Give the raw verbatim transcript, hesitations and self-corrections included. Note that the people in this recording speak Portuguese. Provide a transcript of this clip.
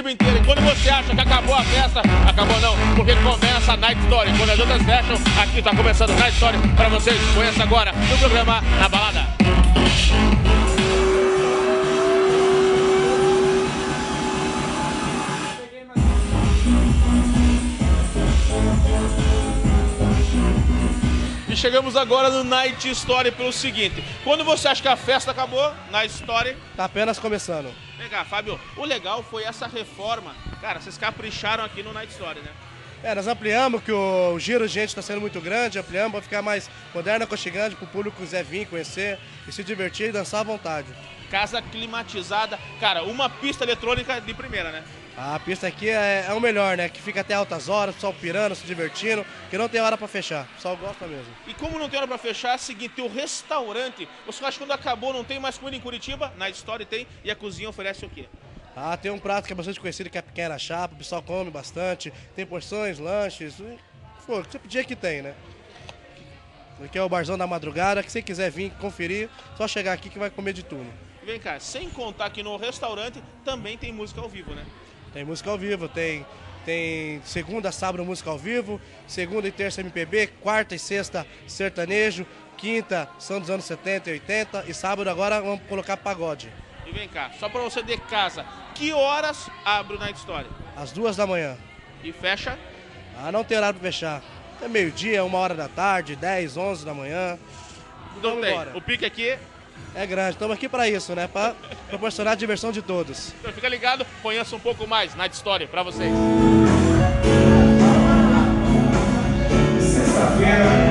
Curitiba inteira. E quando você acha que acabou a festa, acabou não, porque começa a Night Story. Quando as outras fecham, aqui tá começando a Night Story para vocês. Conheça agora no programa Na Balada. Chegamos agora no Night Story pelo seguinte: quando você acha que a festa acabou, Night Story tá apenas começando. Vem cá, Fábio, o legal foi essa reforma. Cara, vocês capricharam aqui no Night Story, né? É, nós ampliamos, que o, o giro de gente está sendo muito grande, ampliamos para ficar mais moderno, aconchegante, para o público quiser vir, conhecer e se divertir e dançar à vontade. Casa climatizada, cara, uma pista eletrônica de primeira, né? A pista aqui é, é o melhor, né? Que fica até altas horas, o pessoal pirando, se divertindo, que não tem hora para fechar, o pessoal gosta mesmo. E como não tem hora para fechar, é o seguinte, o restaurante, você acha que quando acabou não tem mais comida em Curitiba? Night Story tem, e a cozinha oferece o quê? Ah, tem um prato que é bastante conhecido, que é a pequena chapa, o pessoal come bastante, tem porções, lanches, pô, que tipo de dia que tem, né? Aqui é o Barzão da Madrugada, que se quiser vir conferir, só chegar aqui que vai comer de tudo. Vem cá, sem contar que no restaurante também tem música ao vivo, né? Tem música ao vivo, tem, tem segunda, sábado música ao vivo, segunda e terça M P B, quarta e sexta sertanejo, quinta são dos anos setenta e oitenta e sábado agora vamos colocar pagode. E vem cá, só para você de casa, que horas abre o Night Story? Às duas da manhã. E fecha? Ah, não tem horário para fechar. É meio-dia, uma hora da tarde, dez, onze da manhã. Então tem, o pique aqui é grande, estamos aqui para isso, né? Para proporcionar a diversão de todos. Então fica ligado, conheça um pouco mais Night Story para vocês. Sexta-feira.